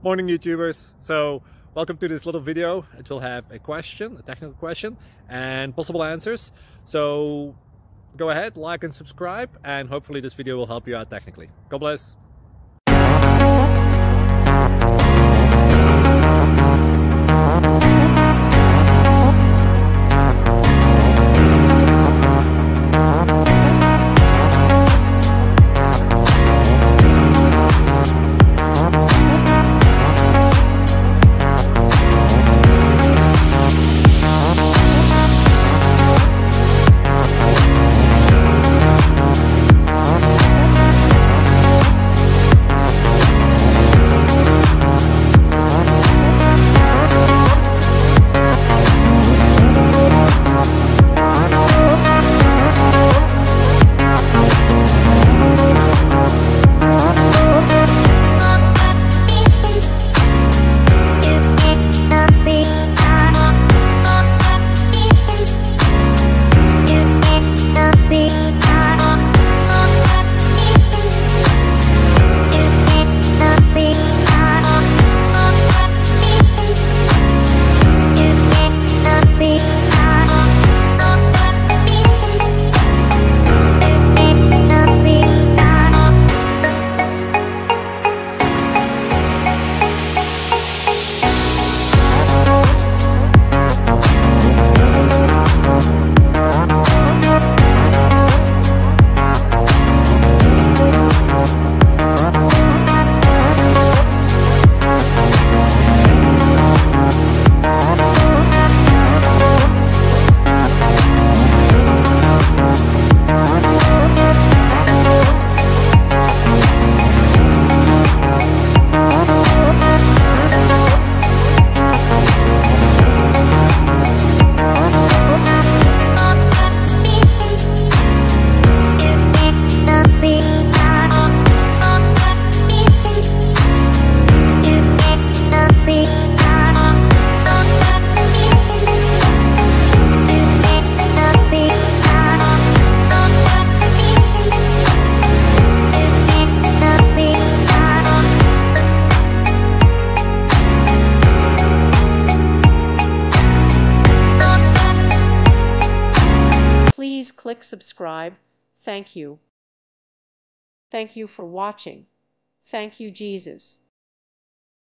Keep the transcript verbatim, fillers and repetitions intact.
Morning YouTubers. So welcome to this little video. It will have a question, a technical question, and possible answers. So go ahead, like and subscribe, and hopefully this video will help you out technically. God bless. Please click subscribe. Thank you. Thank you for watching. Thank you, Jesus.